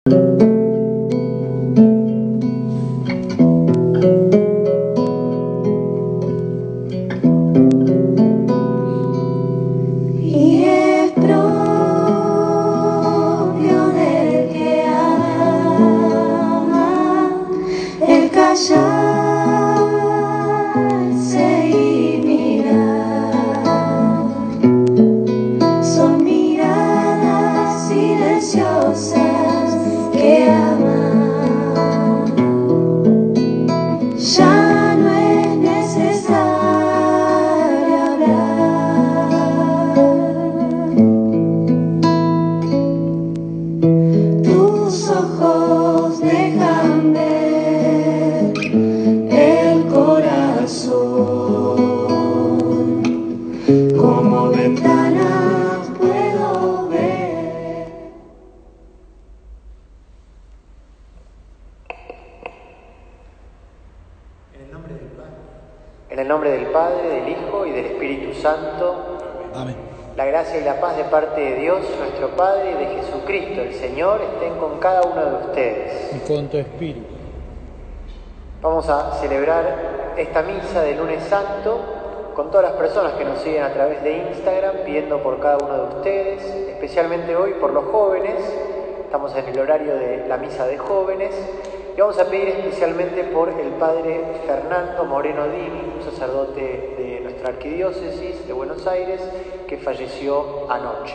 En el nombre del Padre, del Hijo y del Espíritu Santo. Amén. La gracia y la paz de parte de Dios, nuestro Padre, y de Jesucristo, el Señor, estén con cada uno de ustedes. Y con tu espíritu. Vamos a celebrar esta misa de Lunes Santo con todas las personas que nos siguen a través de Instagram, pidiendo por cada uno de ustedes, especialmente hoy por los jóvenes. Estamos en el horario de la misa de jóvenes. Y vamos a pedir especialmente por el padre Fernando Moreno Dini, un sacerdote de nuestra arquidiócesis de Buenos Aires, que falleció anoche.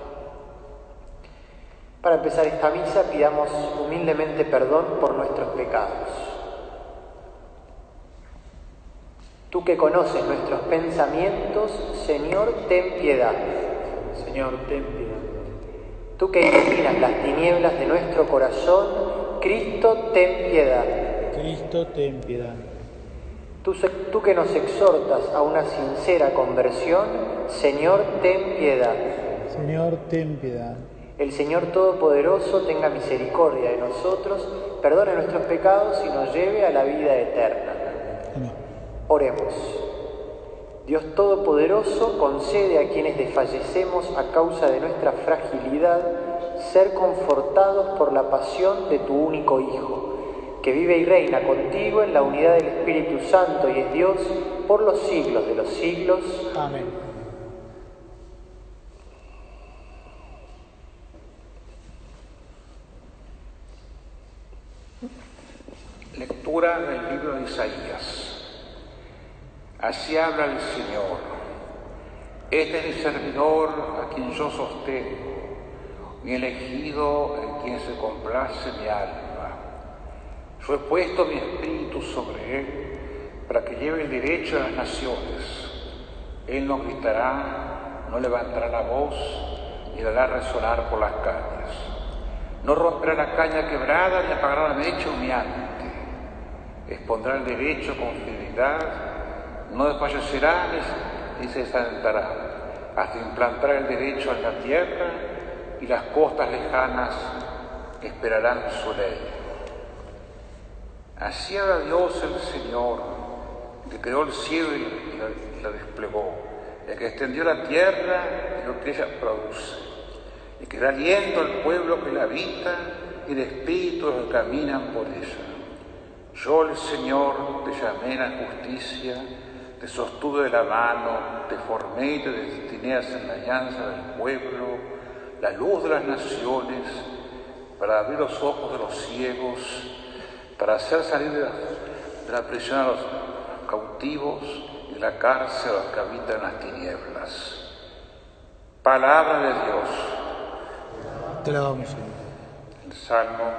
Para empezar esta misa, pidamos humildemente perdón por nuestros pecados. Tú que conoces nuestros pensamientos, Señor, ten piedad. Señor, ten piedad. Tú que iluminas las tinieblas de nuestro corazón, Cristo, ten piedad. Cristo, ten piedad. Tú que nos exhortas a una sincera conversión, Señor, ten piedad. Señor, ten piedad. El Señor Todopoderoso tenga misericordia de nosotros, perdone nuestros pecados y nos lleve a la vida eterna. Amén. Oremos. Dios Todopoderoso, concede a quienes desfallecemos a causa de nuestra fragilidad ser confortados por la pasión de tu único Hijo, que vive y reina contigo en la unidad del Espíritu Santo y es Dios por los siglos de los siglos. Amén. Lectura del libro de Isaías. Así habla el Señor. Este es mi servidor a quien yo sostengo, mi elegido en quien se complace mi alma. Yo he puesto mi espíritu sobre él para que lleve el derecho a las naciones. Él no gritará, no levantará la voz, ni la hará resonar por las calles. No romperá la caña quebrada, ni apagará la mecha humeante. Expondrá el derecho con fidelidad, no desfallecerá ni se desalentará, hasta implantar el derecho en la tierra, y las costas lejanas esperarán su ley. Así habla Dios el Señor, que creó el cielo y la desplegó, el que extendió la tierra y lo que ella produce, y que da aliento al pueblo que la habita y el espíritu de los que caminan por ella. Yo, el Señor, te llamé en la justicia, te sostuve de la mano, te formé y te destiné a ser la alianza del pueblo, la luz de las naciones, para abrir los ojos de los ciegos, para hacer salir de la prisión a los cautivos y de la cárcel a los que habitan las tinieblas. Palabra de Dios. Te la damos, Señor. El Salmo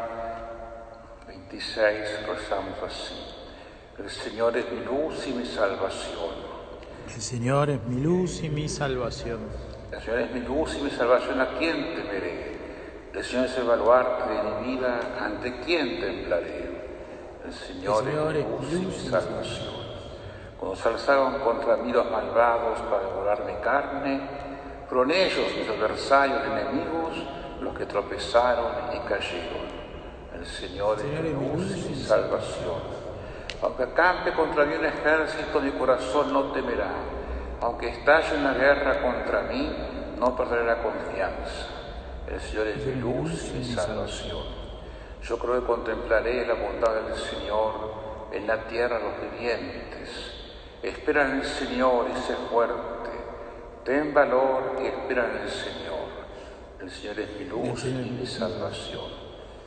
26 rezamos así. El Señor es mi luz y mi salvación. El Señor es mi luz y mi salvación. El Señor es mi luz y mi salvación, ¿a quién temeré? El Señor es el baluarte de mi vida, ¿ante quién temblaré? El Señor es mi luz y mi salvación. Cuando se alzaron contra mí los malvados para devorar mi carne, fueron ellos, mis adversarios enemigos, los que tropezaron y cayeron. El Señor es mi luz y mi salvación. Aunque acampe contra mí un ejército, mi corazón no temerá. Aunque estalle una guerra contra mí, no perderé la confianza. El Señor es mi luz y mi salvación. Yo creo que contemplaré la bondad del Señor en la tierra de los vivientes. Espera en el Señor y sé fuerte. Ten valor y espera en el Señor. El Señor es mi luz y mi salvación.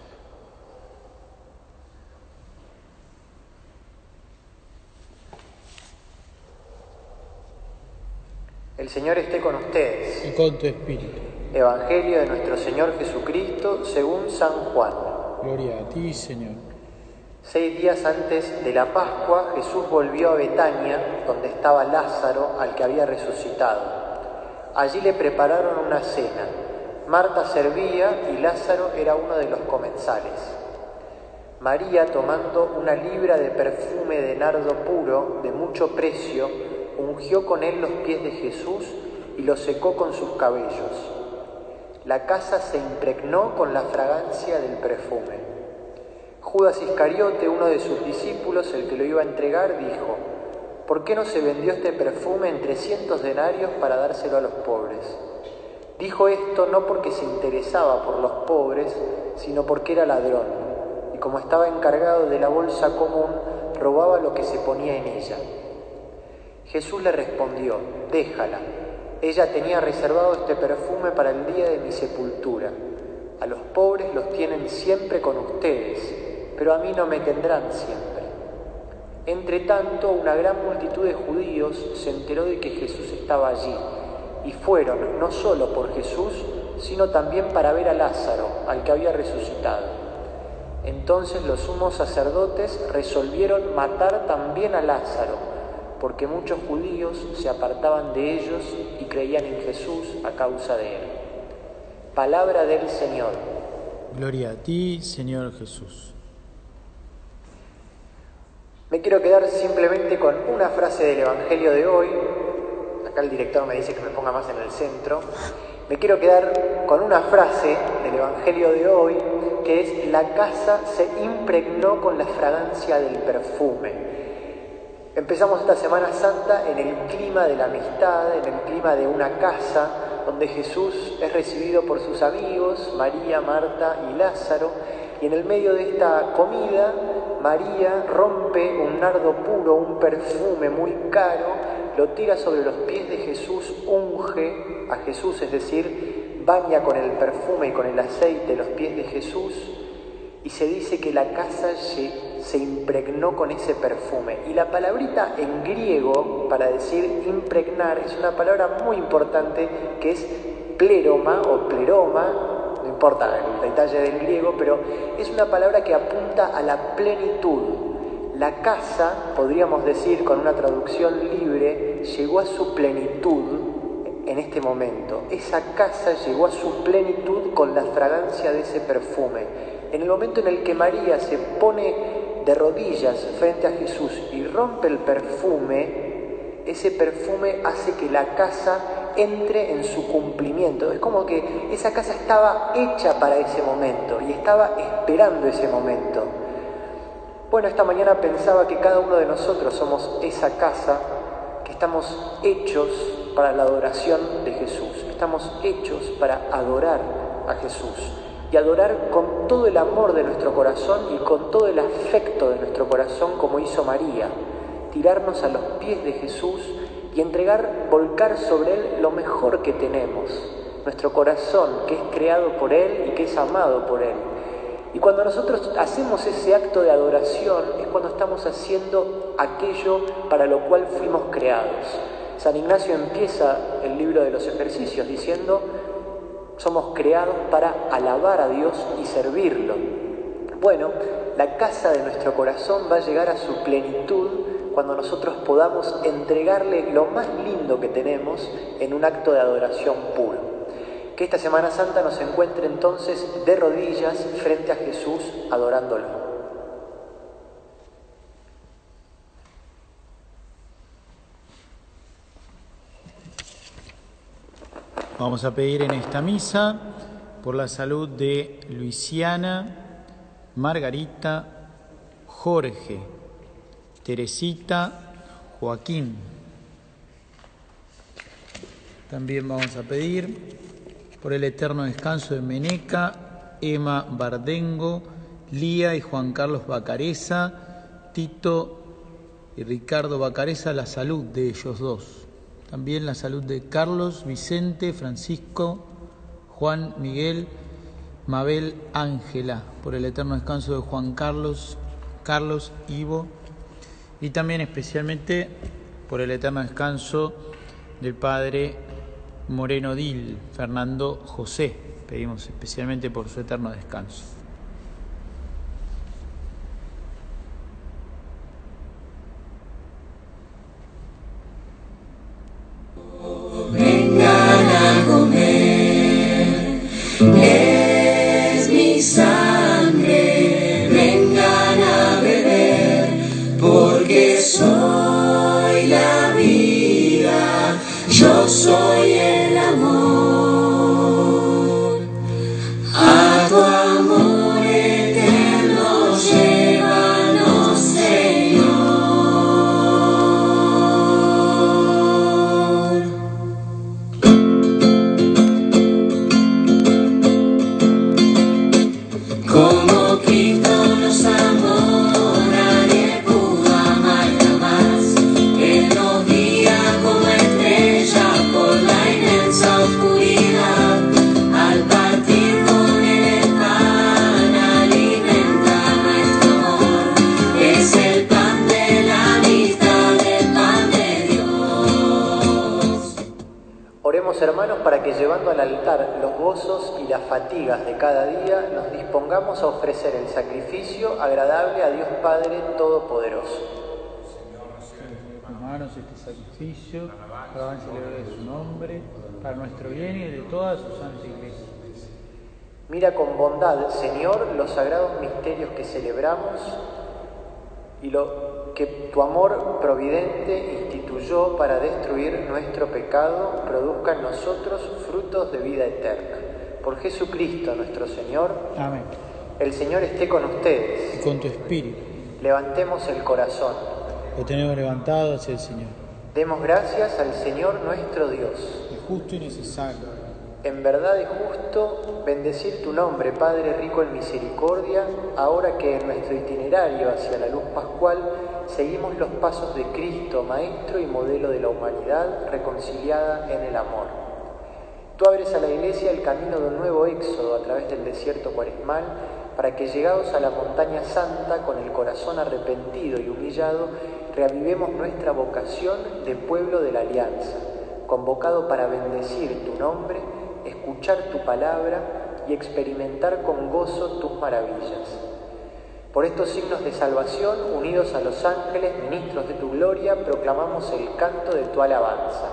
El Señor esté con ustedes. Y con tu espíritu. Evangelio de nuestro Señor Jesucristo según San Juan. Gloria a ti, Señor. 6 días antes de la Pascua, Jesús volvió a Betania, donde estaba Lázaro, al que había resucitado. Allí le prepararon una cena. Marta servía y Lázaro era uno de los comensales. María, tomando una libra de perfume de nardo puro, de mucho precio, ungió con él los pies de Jesús y los secó con sus cabellos. La casa se impregnó con la fragancia del perfume. Judas Iscariote, uno de sus discípulos, el que lo iba a entregar, dijo: ¿por qué no se vendió este perfume en 300 denarios para dárselo a los pobres? Dijo esto no porque se interesaba por los pobres, sino porque era ladrón, y como estaba encargado de la bolsa común, robaba lo que se ponía en ella. Jesús le respondió: déjala. Ella tenía reservado este perfume para el día de mi sepultura. A los pobres los tienen siempre con ustedes, pero a mí no me tendrán siempre. Entre tanto, una gran multitud de judíos se enteró de que Jesús estaba allí, y fueron no solo por Jesús, sino también para ver a Lázaro, al que había resucitado. Entonces los sumos sacerdotes resolvieron matar también a Lázaro, porque muchos judíos se apartaban de ellos y creían en Jesús a causa de él. Palabra del Señor. Gloria a ti, Señor Jesús. Me quiero quedar simplemente con una frase del Evangelio de hoy. Acá el director me dice que me ponga más en el centro. Me quiero quedar con una frase del Evangelio de hoy, que es: la casa se impregnó con la fragancia del perfume. Empezamos esta Semana Santa en el clima de la amistad, en el clima de una casa donde Jesús es recibido por sus amigos, María, Marta y Lázaro, y en el medio de esta comida, María rompe un nardo puro, un perfume muy caro, lo tira sobre los pies de Jesús, unge a Jesús, es decir, baña con el perfume y con el aceite los pies de Jesús, y se dice que la casa se impregnó con ese perfume. Y la palabrita en griego para decir impregnar es una palabra muy importante, que es pleroma o pleroma, no importa el detalle del griego, pero es una palabra que apunta a la plenitud. La casa, podríamos decir con una traducción libre, llegó a su plenitud en este momento. Esa casa llegó a su plenitud con la fragancia de ese perfume. En el momento en el que María se pone de rodillas frente a Jesús y rompe el perfume, ese perfume hace que la casa entre en su cumplimiento. Es como que esa casa estaba hecha para ese momento y estaba esperando ese momento. Bueno, esta mañana pensaba que cada uno de nosotros somos esa casa, que estamos hechos para la adoración de Jesús. Estamos hechos para adorar a Jesús. Y adorar con todo el amor de nuestro corazón y con todo el afecto de nuestro corazón, como hizo María. Tirarnos a los pies de Jesús y volcar sobre Él lo mejor que tenemos. Nuestro corazón, que es creado por Él y que es amado por Él. Y cuando nosotros hacemos ese acto de adoración, es cuando estamos haciendo aquello para lo cual fuimos creados. San Ignacio empieza el libro de los ejercicios diciendo: somos creados para alabar a Dios y servirlo. Bueno, la casa de nuestro corazón va a llegar a su plenitud cuando nosotros podamos entregarle lo más lindo que tenemos en un acto de adoración puro. Que esta Semana Santa nos encuentre entonces de rodillas frente a Jesús adorándolo. Vamos a pedir en esta misa por la salud de Luisiana, Margarita, Jorge, Teresita, Joaquín. También vamos a pedir por el eterno descanso de Meneca, Emma Bardengo, Lía y Juan Carlos Bacareza, Tito y Ricardo Bacareza, la salud de ellos dos. También la salud de Carlos, Vicente, Francisco, Juan, Miguel, Mabel, Ángela, por el eterno descanso de Juan Carlos, Ivo, y también especialmente por el eterno descanso del padre Moreno Dil, Fernando José. Pedimos especialmente por su eterno descanso. Vengan a comer, es mi sangre, vengan a beber, porque soy la vida, yo soy el amor, a tu amor eterno llévanos, Señor. Como Cristo nos amó, nadie pudo amar jamás. Él nos guía como estrella por la inmensa oscuridad. Al partir con el pan, alimenta nuestro amor. Es el pan de la amistad, el pan de Dios. Oremos, hermanos, para que llevando al altar los gozos y las fatigas de cada día, nos dispongamos a ofrecer el sacrificio agradable a Dios Padre Todopoderoso. Hermanos, este sacrificio, alabanza y gloria de su nombre, para nuestro bien y de toda su santa iglesia. Mira con bondad, Señor, los sagrados misterios que celebramos y lo que tu amor providente instituyó para destruir nuestro pecado, produzca en nosotros frutos de vida eterna. Por Jesucristo nuestro Señor. Amén. El Señor esté con ustedes. Y con tu espíritu, Levantemos el corazón. lo tenemos levantado hacia el Señor. Demos gracias al Señor nuestro Dios. Es justo y necesario. En verdad es justo bendecir tu nombre, Padre rico en misericordia, ahora que en nuestro itinerario hacia la luz pascual seguimos los pasos de Cristo, Maestro y modelo de la humanidad reconciliada en el amor. Tú abres a la Iglesia el camino de un nuevo éxodo a través del desierto cuaresmal, para que llegados a la montaña santa, con el corazón arrepentido y humillado, reavivemos nuestra vocación de pueblo de la alianza, convocado para bendecir tu nombre, escuchar tu palabra y experimentar con gozo tus maravillas. Por estos signos de salvación, unidos a los ángeles, ministros de tu gloria, proclamamos el canto de tu alabanza.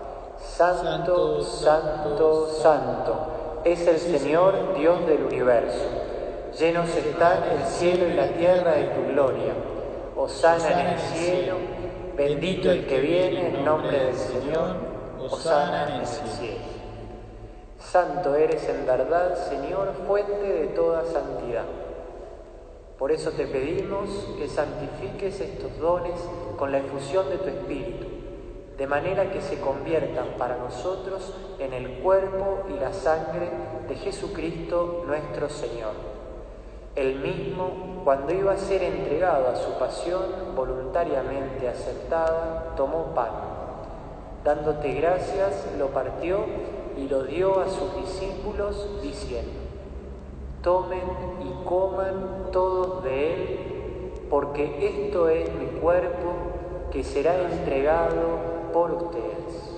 Santo, santo, santo, es el Señor, Dios del universo. Llenos están el cielo y la tierra de tu gloria. Hosana en el cielo, bendito el que viene en nombre del Señor. Hosana en el cielo. Santo eres en verdad, Señor, fuente de toda santidad. Por eso te pedimos que santifiques estos dones con la efusión de tu Espíritu, de manera que se conviertan para nosotros en el cuerpo y la sangre de Jesucristo nuestro Señor. Él mismo, cuando iba a ser entregado a su pasión voluntariamente aceptada, tomó pan. Dándote gracias, lo partió y lo dio a sus discípulos, diciendo: tomen y coman todos de él, porque esto es mi cuerpo que será entregado por ustedes.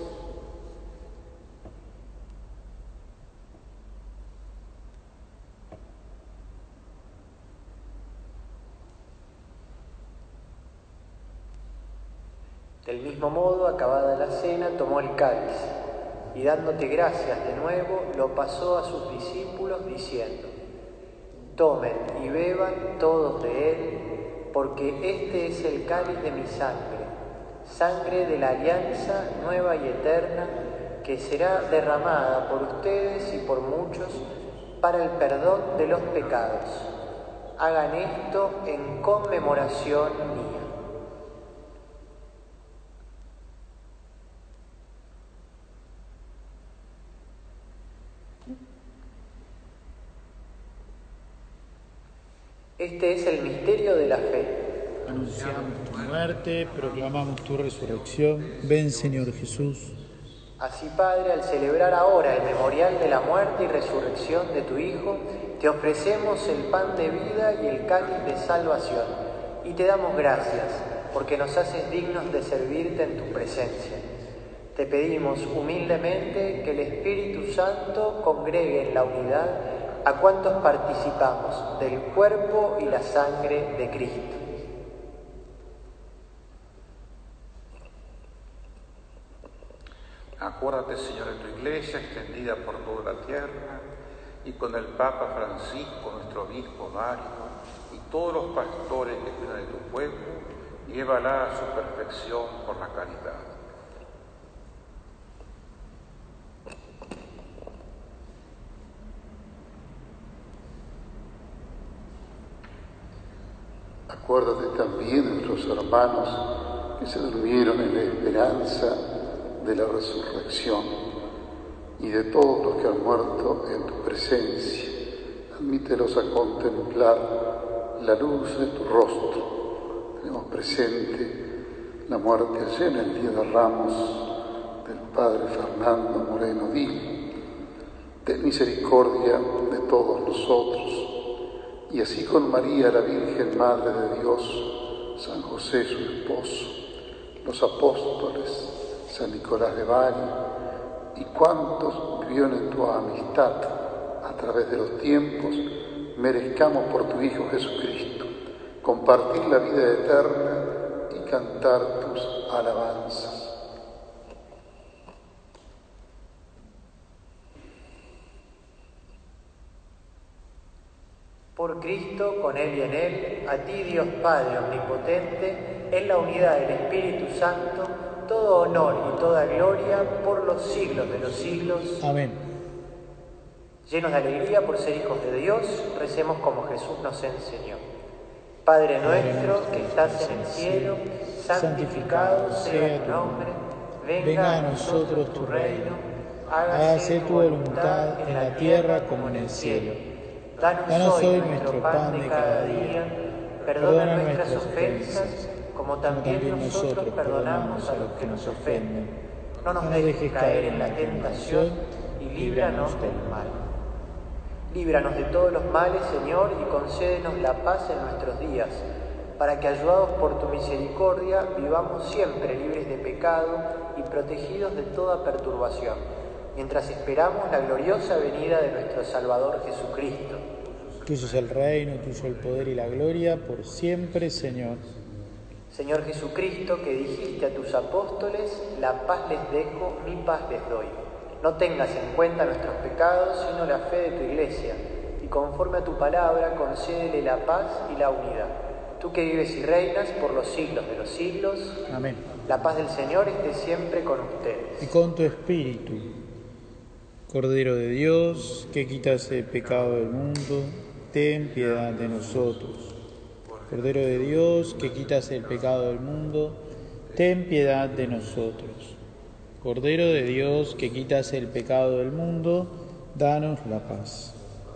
Del mismo modo, acabada la cena, tomó el cáliz y dándote gracias de nuevo, lo pasó a sus discípulos diciendo: tomen y beban todos de él, porque este es el cáliz de mi sangre, sangre de la alianza nueva y eterna, que será derramada por ustedes y por muchos para el perdón de los pecados. Hagan esto en conmemoración mía. Este es el misterio de la fe. Anunciamos tu muerte, proclamamos tu resurrección. Ven, Señor Jesús. Así, Padre, al celebrar ahora el memorial de la muerte y resurrección de tu Hijo, te ofrecemos el pan de vida y el cáliz de salvación, y te damos gracias, porque nos haces dignos de servirte en tu presencia. Te pedimos humildemente que el Espíritu Santo congregue en la unidad a cuantos participamos del cuerpo y la sangre de Cristo. Acuérdate, Señor, de tu iglesia extendida por toda la tierra, y con el Papa Francisco, nuestro obispo Mario, y todos los pastores que cuidan de tu pueblo, llévala a su perfección por la caridad. Acuérdate también de nuestros hermanos que se durmieron en la esperanza de la resurrección, y de todos los que han muerto en tu presencia. Admítelos a contemplar la luz de tu rostro. Tenemos presente la muerte ayer en el Día de Ramos del Padre Fernando Moreno Dil. Ten misericordia de todos nosotros, y así con María, la Virgen Madre de Dios, San José su esposo, los apóstoles, San Nicolás de Bari, y cuantos vivieron en tu amistad a través de los tiempos, merezcamos por tu Hijo Jesucristo compartir la vida eterna y cantar tus alabanzas. Por Cristo, con Él y en Él, a ti, Dios Padre Omnipotente, en la unidad del Espíritu Santo, todo honor y toda gloria por los siglos de los siglos. Amén. Llenos de alegría por ser hijos de Dios, recemos como Jesús nos enseñó. Padre nuestro que estás en el cielo, santificado sea tu nombre. Venga a nosotros tu reino. Hágase tu voluntad en la tierra como en el cielo. Danos hoy nuestro pan de cada día. Perdona nuestras ofensas, como también nosotros perdonamos a los que nos ofenden. No nos dejes caer en la tentación y líbranos del mal. Líbranos de todos los males, Señor, y concédenos la paz en nuestros días, para que, ayudados por tu misericordia, vivamos siempre libres de pecado y protegidos de toda perturbación, mientras esperamos la gloriosa venida de nuestro Salvador Jesucristo. Tuyo es el reino, tuyo el poder y la gloria, por siempre, Señor. Señor Jesucristo, que dijiste a tus apóstoles, la paz les dejo, mi paz les doy. No tengas en cuenta nuestros pecados, sino la fe de tu Iglesia, y conforme a tu palabra, concédele la paz y la unidad. Tú que vives y reinas por los siglos de los siglos. Amén. La paz del Señor esté siempre con ustedes. Y con tu espíritu. Cordero de Dios, que quitas el pecado del mundo, ten piedad de nosotros. Cordero de Dios, que quitas el pecado del mundo, ten piedad de nosotros. Cordero de Dios, que quitas el pecado del mundo, danos la paz.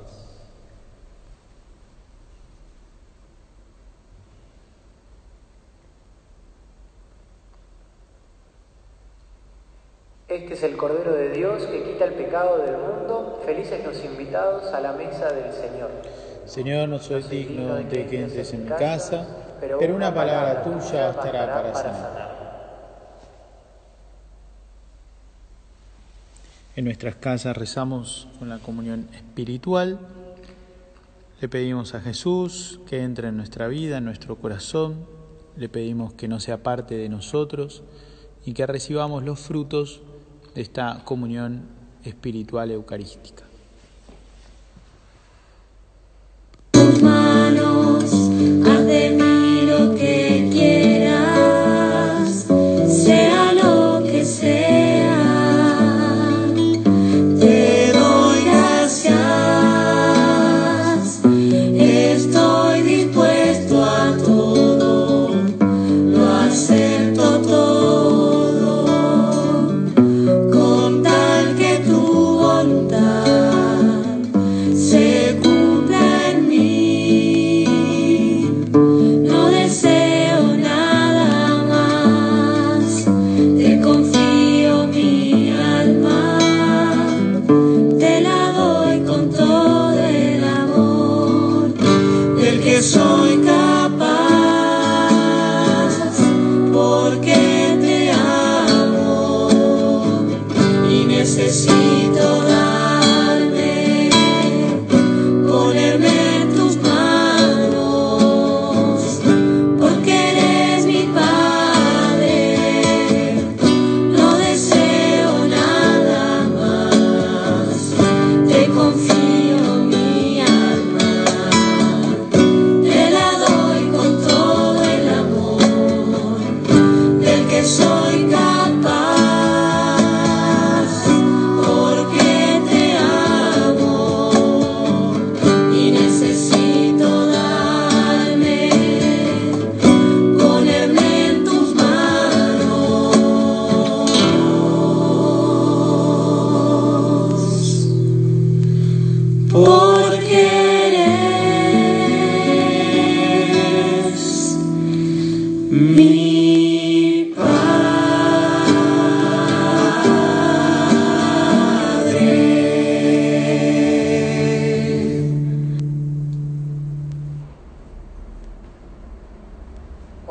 Este es el Cordero de Dios que quita el pecado del mundo. Felices los invitados a la mesa del Señor. Señor, no soy digno de que entres en mi casa, pero una palabra tuya bastará para sanar. En nuestras casas rezamos con la comunión espiritual. Le pedimos a Jesús que entre en nuestra vida, en nuestro corazón. Le pedimos que no sea parte de nosotros y que recibamos los frutos de esta comunión espiritual eucarística. Tus manos, haz de mí lo que quieras, sea lo que sea. Te doy gracias, estoy dispuesto a todo, lo acepto todo, con tal que tu voluntad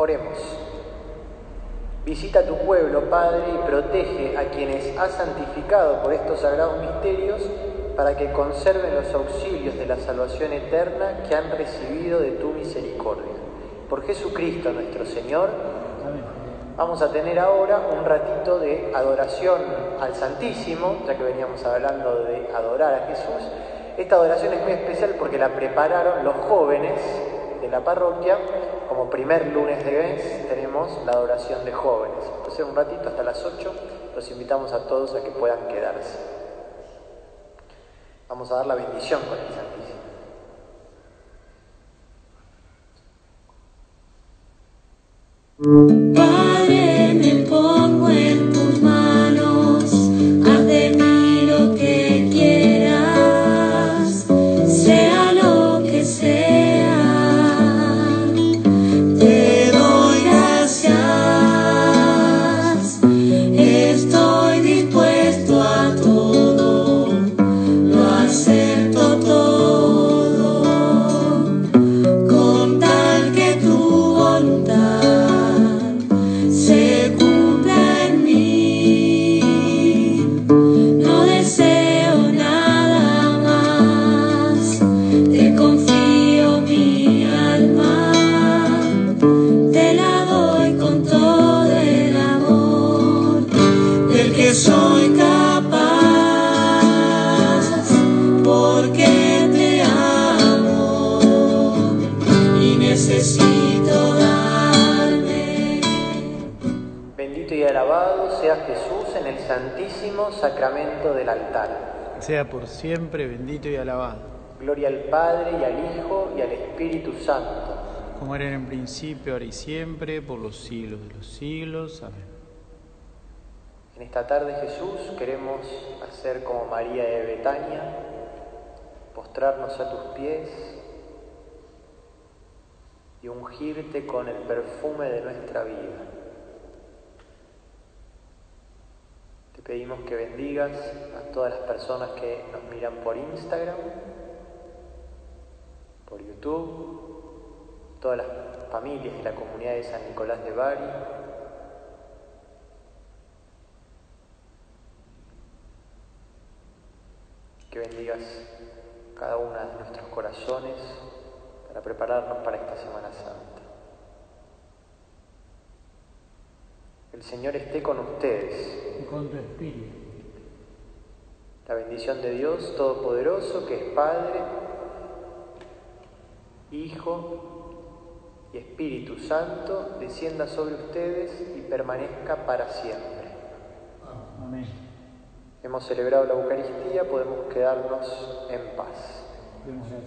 Oremos. Visita tu pueblo, Padre, y protege a quienes has santificado por estos sagrados misterios para que conserven los auxilios de la salvación eterna que han recibido de tu misericordia. Por Jesucristo nuestro Señor. Amén. Vamos a tener ahora un ratito de adoración al Santísimo, ya que veníamos hablando de adorar a Jesús. Esta adoración es muy especial porque la prepararon los jóvenes de la parroquia. Como primer lunes de mes tenemos la adoración de jóvenes. Entonces un ratito hasta las 8 los invitamos a todos a que puedan quedarse. Vamos a dar la bendición con el Santísimo. Padre, me pongo en tus manos, haz de mí lo que quieras, sea lo que sea. Te doy gracias, estoy dispuesto a todo, lo acepto todo, con tal que tu voluntad se cumpla en mí. No deseo nada más, te confío mi alma, te la doy con todo el amor del que soy capaz, porque te amo y necesito darme. Bendito y alabado sea Jesús en el santísimo sacramento del altar. Sea por siempre bendito y alabado, Gloria al Padre y al Hijo y al Espíritu Santo. como era en principio, ahora y siempre, por los siglos de los siglos. Amén. En esta tarde, Jesús, queremos hacer como María de Betania, postrarnos a tus pies y ungirte con el perfume de nuestra vida. Te pedimos que bendigas a todas las personas que nos miran por Instagram, por YouTube, todas las familias de la comunidad de San Nicolás de Bari. Que bendigas cada uno de nuestros corazones para prepararnos para esta Semana Santa. El Señor esté con ustedes. Y con tu espíritu. La bendición de Dios Todopoderoso, que es Padre, Hijo y Espíritu Santo, descienda sobre ustedes y permanezca para siempre. Amén. Hemos celebrado la Eucaristía, podemos quedarnos en paz. Demos gracias.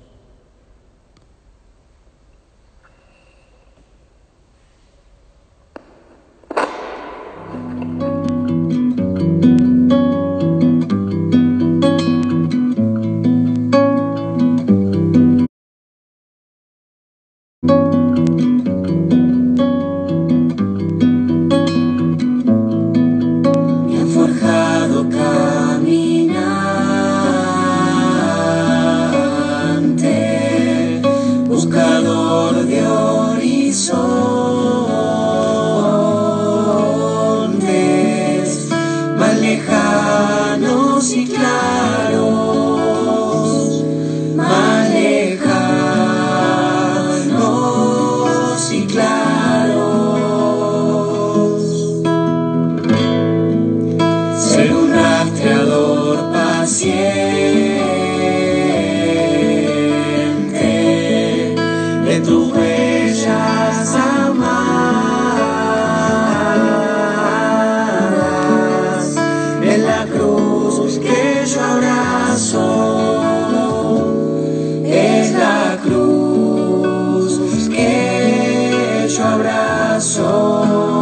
Me ha forjado caminante, buscador de horizontes, más lejanos y claros, más lejanos y claros. Ser un rastreador paciente de tus huellas amadas, en la cruz que yo abrazo, es la cruz que yo abrazo.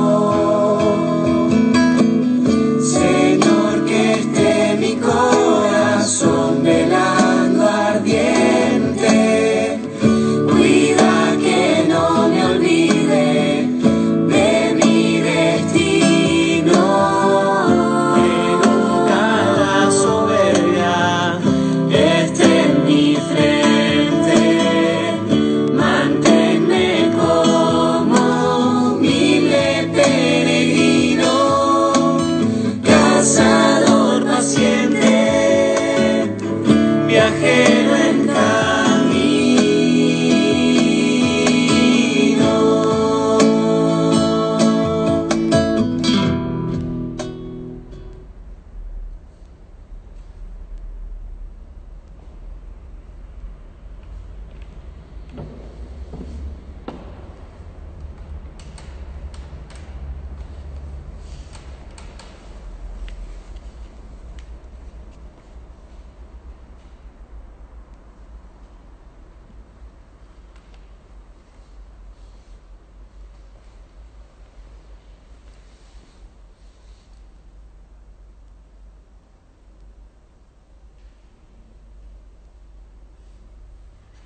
Señor, que esté mi corazón velando ardiente, cuida que no me olvide de mi destino, que nunca la soberbia esté en mi frente, manténme como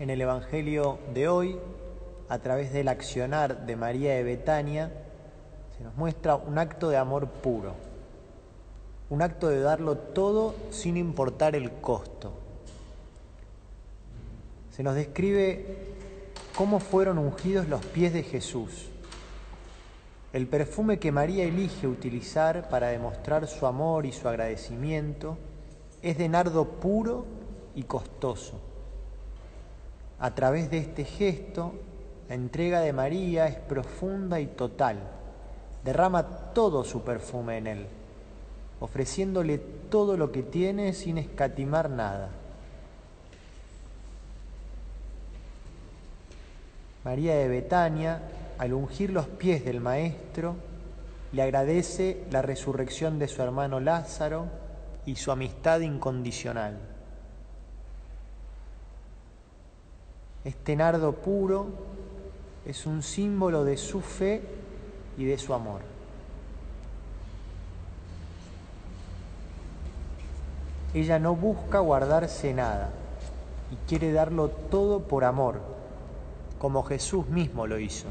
En el Evangelio de hoy, a través del accionar de María de Betania, se nos muestra un acto de amor puro, un acto de darlo todo sin importar el costo. Se nos describe cómo fueron ungidos los pies de Jesús. El perfume que María elige utilizar para demostrar su amor y su agradecimiento es de nardo puro y costoso. A través de este gesto, la entrega de María es profunda y total. Derrama todo su perfume en él, ofreciéndole todo lo que tiene sin escatimar nada. María de Betania, al ungir los pies del Maestro, le agradece la resurrección de su hermano Lázaro y su amistad incondicional. Este nardo puro es un símbolo de su fe y de su amor. Ella no busca guardarse nada y quiere darlo todo por amor, como Jesús mismo lo hizo.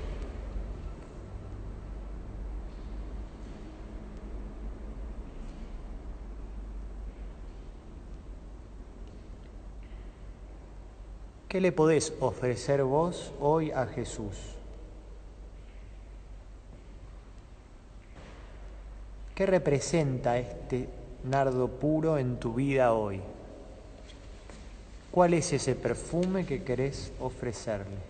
¿Qué le podés ofrecer vos hoy a Jesús? ¿Qué representa este nardo puro en tu vida hoy? ¿Cuál es ese perfume que querés ofrecerle?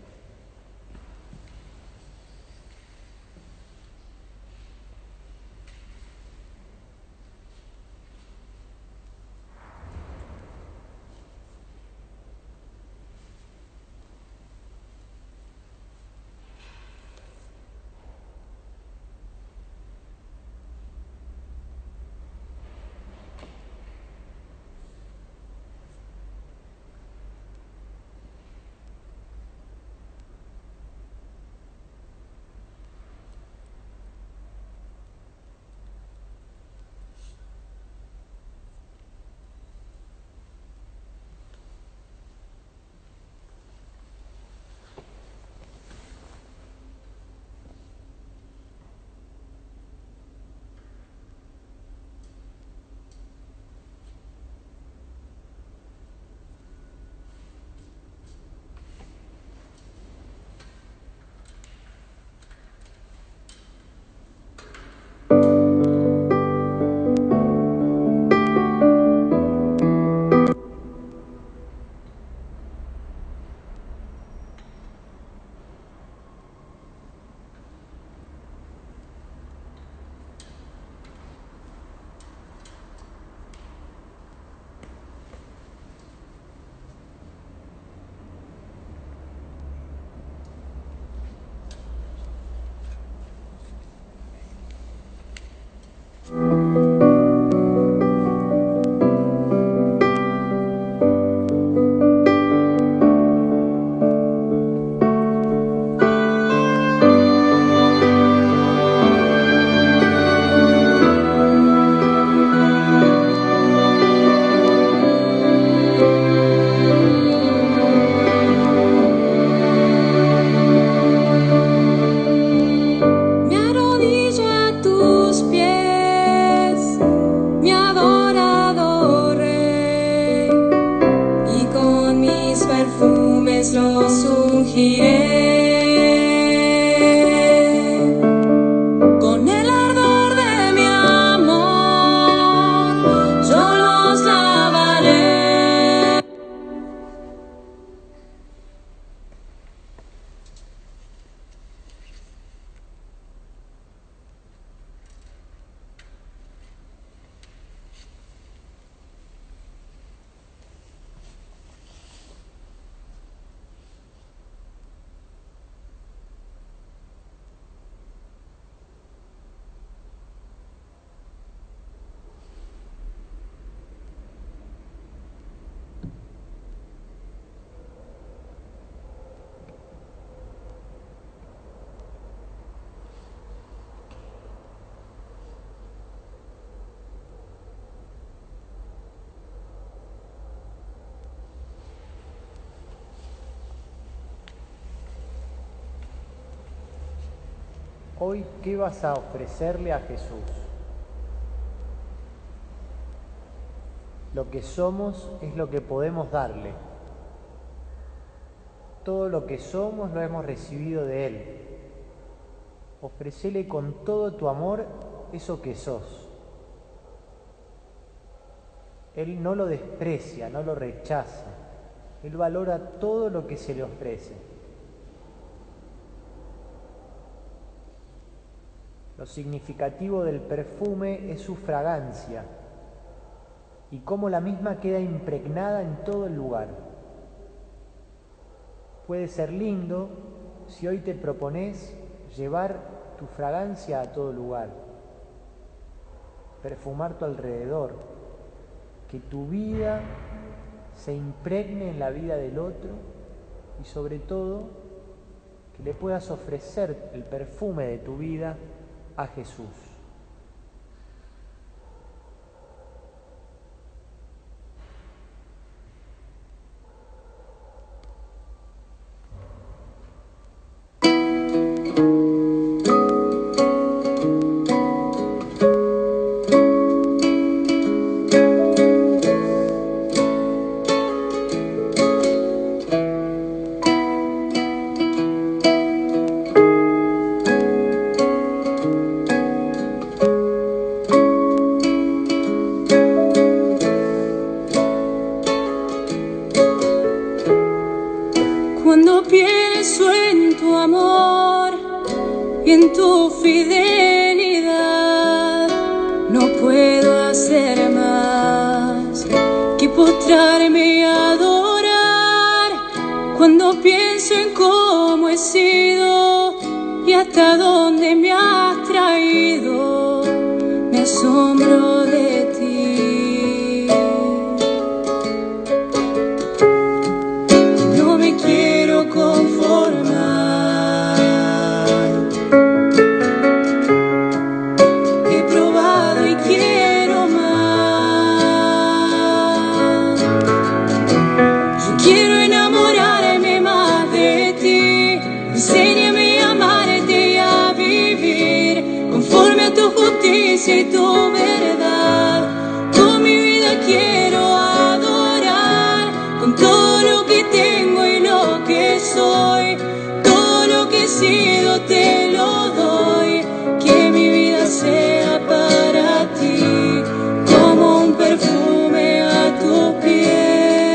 Hoy, ¿qué vas a ofrecerle a Jesús? Lo que somos es lo que podemos darle. Todo lo que somos lo hemos recibido de Él. Ofrecele con todo tu amor eso que sos. Él no lo desprecia, no lo rechaza. Él valora todo lo que se le ofrece. Lo significativo del perfume es su fragancia y cómo la misma queda impregnada en todo el lugar. Puede ser lindo si hoy te propones llevar tu fragancia a todo lugar, perfumar tu alrededor, que tu vida se impregne en la vida del otro y sobre todo que le puedas ofrecer el perfume de tu vida a Jesús. Cuando pienso en tu amor y en tu fidelidad, no puedo hacer más que postrarme y adorar. Cuando pienso en cómo he sido y hasta dónde me has traído, me asombro de ti. No me quiero conformar. He probado y quiero más. Yo quiero enamorarme más de ti. Enséñame a amarte y a vivir conforme a tu justicia y tu verdad. Con mi vida quiero adorar, con todo lo que tengo y lo que soy, todo lo que he sido te lo doy. Que mi vida sea para ti como un perfume a tu piel.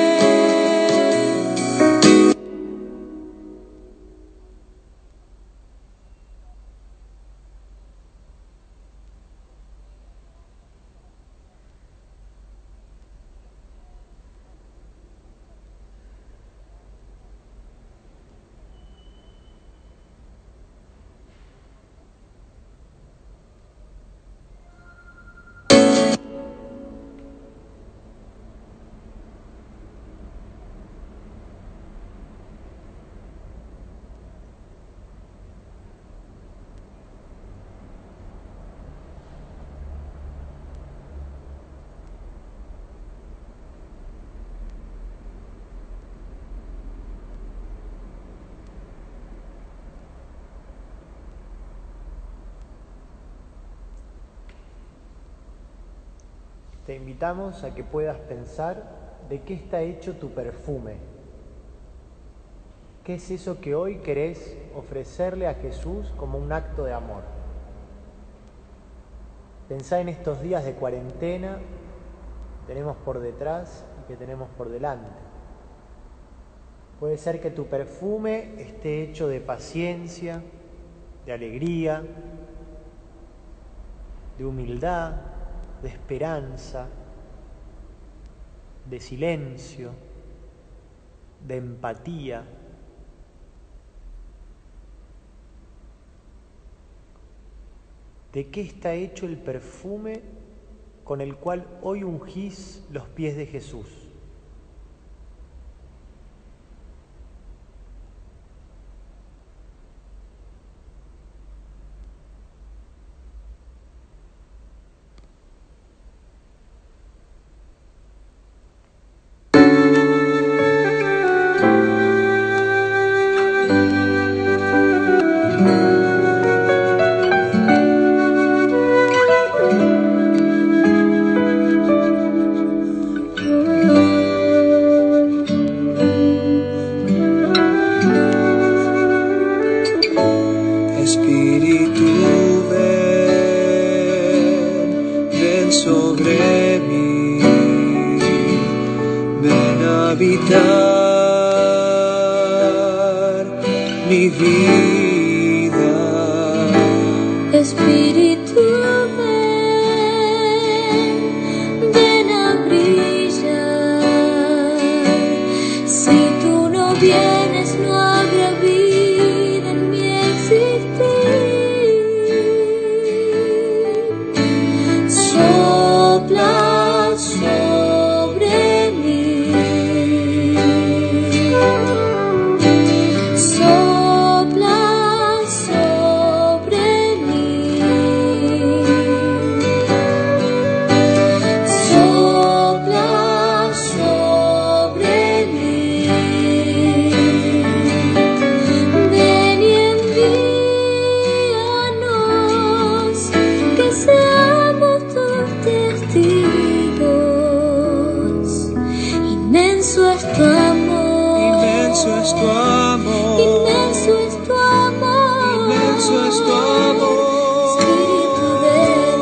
Te invitamos a que puedas pensar de qué está hecho tu perfume. ¿Qué es eso que hoy querés ofrecerle a Jesús como un acto de amor? Pensá en estos días de cuarentena que tenemos por detrás y que tenemos por delante. Puede ser que tu perfume esté hecho de paciencia, de alegría, de humildad, de esperanza, de silencio, de empatía. ¿De qué está hecho el perfume con el cual hoy ungís los pies de Jesús? mi vida. Espíritu, ven a brillar. Si tú no vienes, no habrá vida en mi existir. Sopla sobre mí. Sopla sobre mí. Sopla sobre mí. Ven y envíanos, que seamos tus testigos. Inmenso es tu amor. Inmenso es tu amor. Inmenso es tu amor. Inmenso es tu amor. Espíritu de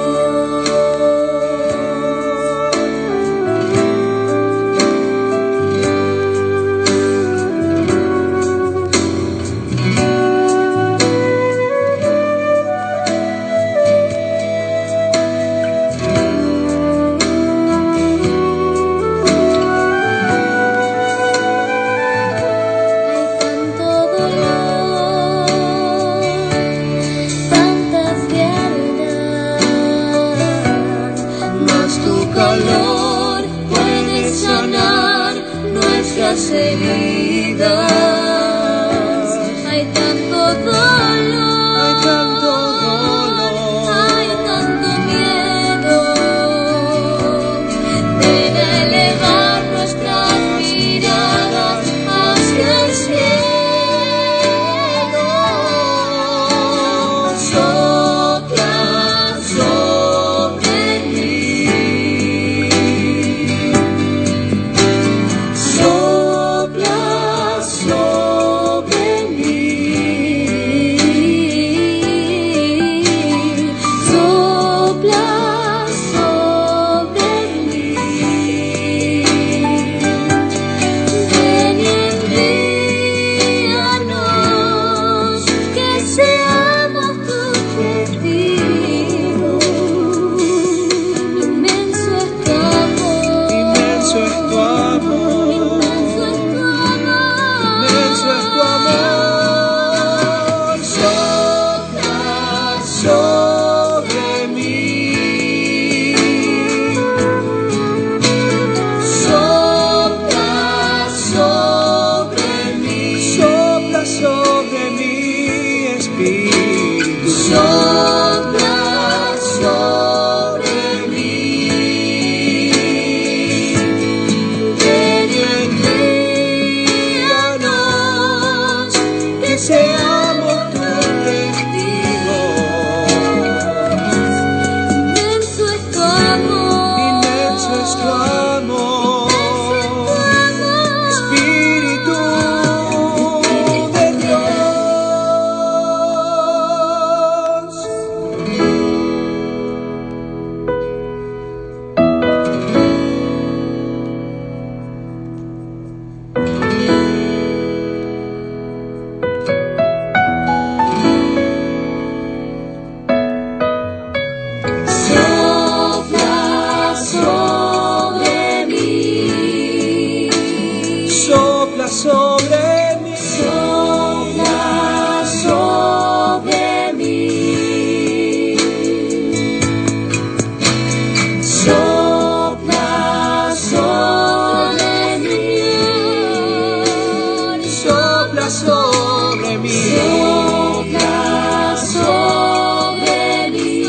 Hay tanto dolor, tanta frialdad, mas tu calor puede sanar nuestras heridas. Hay tanto dolor, Hay tanto dolor. hay tanto miedo. Ven a elevar nuestras miradas hacia el cielo. Sopla sobre mí. Sopla sobre mí. Sopla sobre mí. Ven y envíanos, que seamos tus testigos. Inmenso es tu amor. Inmenso es tu amor. Inmenso es tu amor. Inmenso es tu amor. Sopla Sobre mí. Sopla sobre mí. Sopla sobre mí, Espíritu. Sopla sobre mí. Ven y envíanos, que seamos tus testigos. Inmenso es tu amor. Inmenso es tu amor. Espíritu de Dios. Sopla sobre mí. Sopla sobre mí. Sopla sobre mí. Sopla sobre mí. Sopla sobre mí. Sopla sobre mí.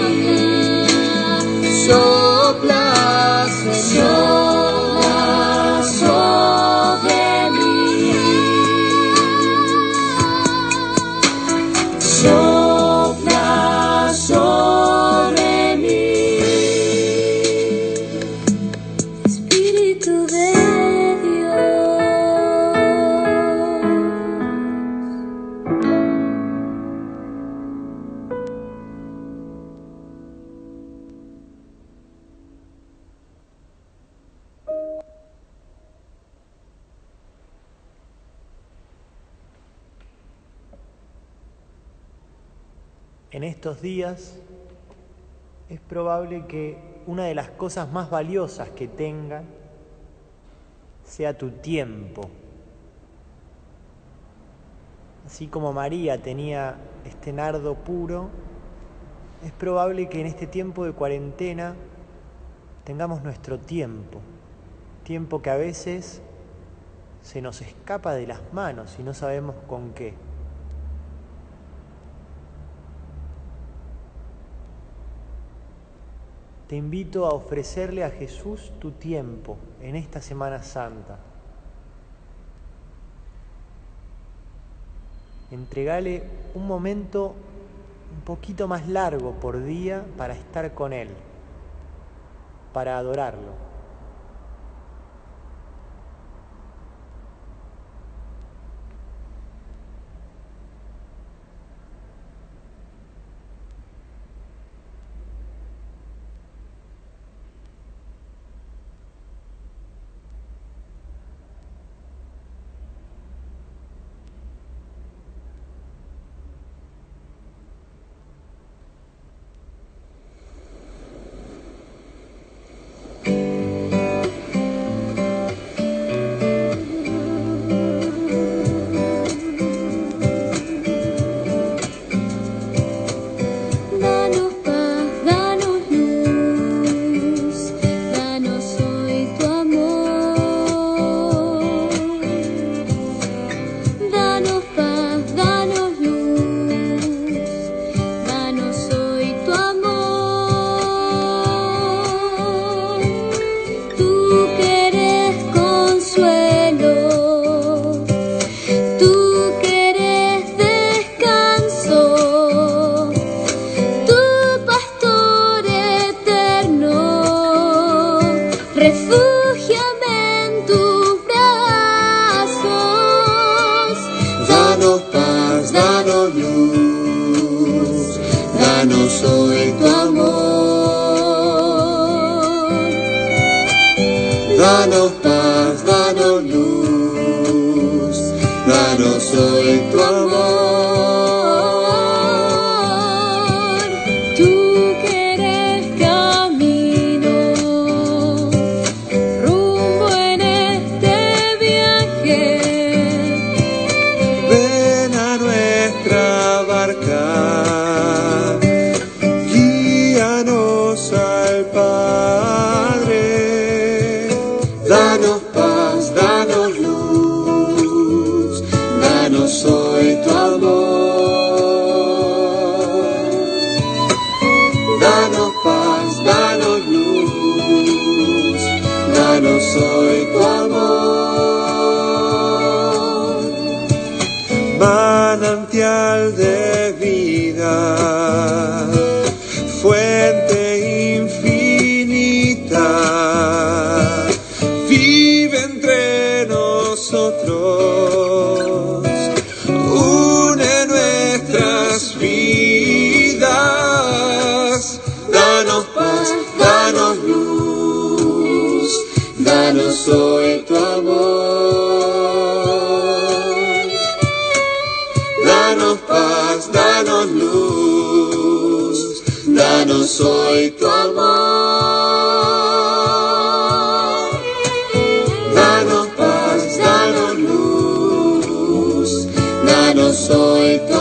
Sopla Sopla sobre mí. Sopla sobre mí. Espíritu de Dios. en estos días es probable que una de las cosas más valiosas que tengan sea tu tiempo. Así como María tenía este nardo puro, es probable que en este tiempo de cuarentena tengamos nuestro tiempo que a veces se nos escapa de las manos y no sabemos con qué. Te invito a ofrecerle a Jesús tu tiempo en esta Semana Santa. Entregale un momento un poquito más largo por día para estar con Él, para adorarlo. Danos paz, danos luz, danos hoy tu amor. Tú que eres camino, rumbo en este viaje. Ven a nuestra barca, guíanos al Padre. Danos paz, danos luz, danos hoy tu amor. Danos paz, danos luz, danos hoy tu amor. Manantial de vida, fuente infinita, vive entre nosotros, une nuestras vidas. Danos paz, danos luz, danos hoy tu amor. Danos paz, danos luz, danos hoy tu amor. Danos paz, danos luz, danos hoy tu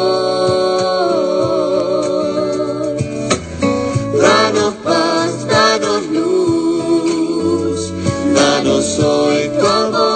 amor. Danos paz, danos luz, danos hoy tu amor.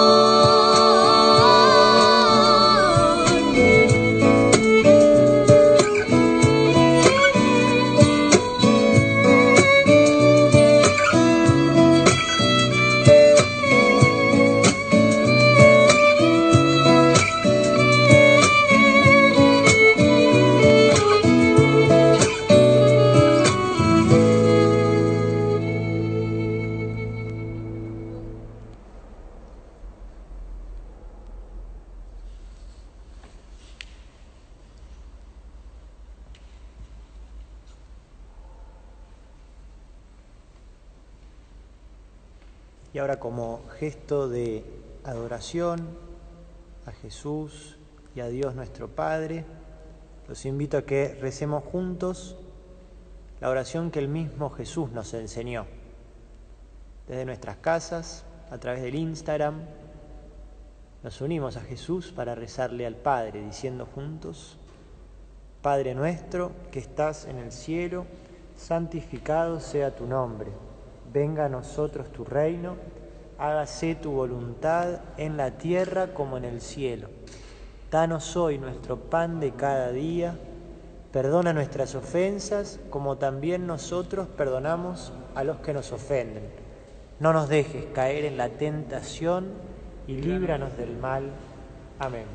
Y ahora, como gesto de adoración a Jesús y a Dios nuestro Padre, los invito a que recemos juntos la oración que el mismo Jesús nos enseñó. Desde nuestras casas, a través del Instagram, nos unimos a Jesús para rezarle al Padre, diciendo juntos: Padre nuestro que estás en el cielo, santificado sea tu nombre. Venga a nosotros tu reino, hágase tu voluntad en la tierra como en el cielo. Danos hoy nuestro pan de cada día, perdona nuestras ofensas como también nosotros perdonamos a los que nos ofenden. No nos dejes caer en la tentación y líbranos del mal. Amén.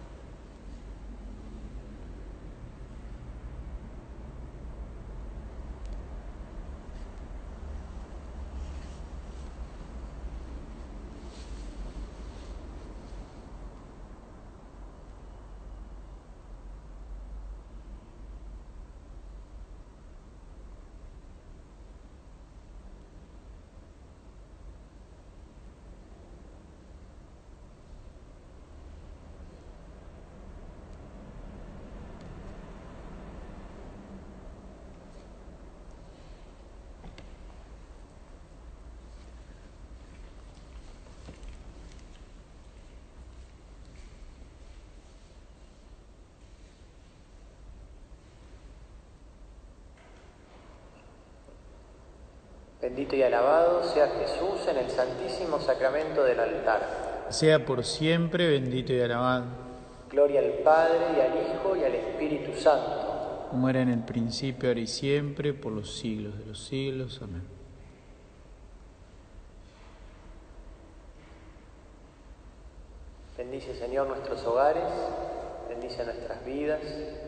Bendito y alabado sea Jesús en el Santísimo Sacramento del altar. Sea por siempre bendito y alabado. Gloria al Padre, y al Hijo, y al Espíritu Santo. Como era en el principio, ahora y siempre, por los siglos de los siglos. Amén. Bendice, Señor, nuestros hogares, bendice nuestras vidas,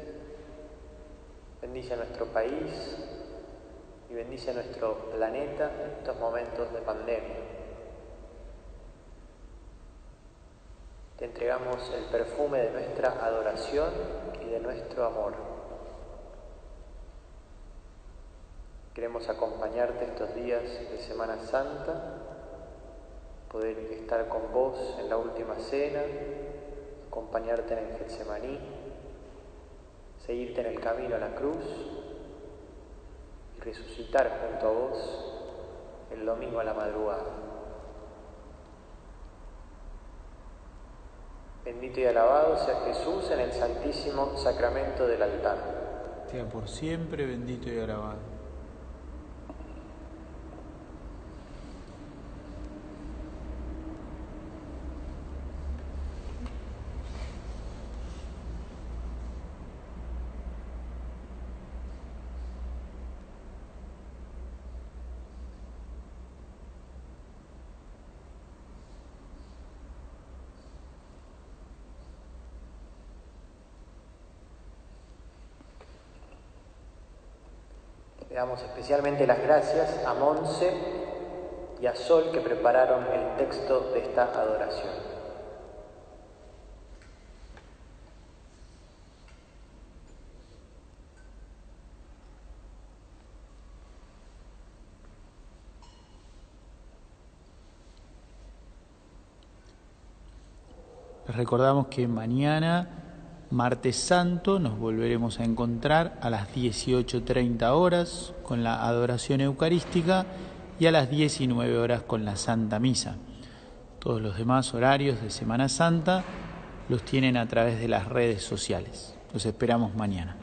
bendice nuestro país y bendice nuestro planeta en estos momentos de pandemia. Te entregamos el perfume de nuestra adoración y de nuestro amor. Queremos acompañarte estos días de Semana Santa, poder estar con vos en la última cena, acompañarte en el Getsemaní, seguirte en el camino a la cruz y resucitar junto a vos el domingo a la madrugada. Bendito y alabado sea Jesús en el Santísimo Sacramento del altar. Sea por siempre bendito y alabado. Le damos especialmente las gracias a Monse y a Sol que prepararon el texto de esta adoración. Les recordamos que mañana, Martes Santo, nos volveremos a encontrar a las 18:30 horas con la adoración eucarística y a las 19 horas con la Santa Misa. Todos los demás horarios de Semana Santa los tienen a través de las redes sociales. Los esperamos mañana.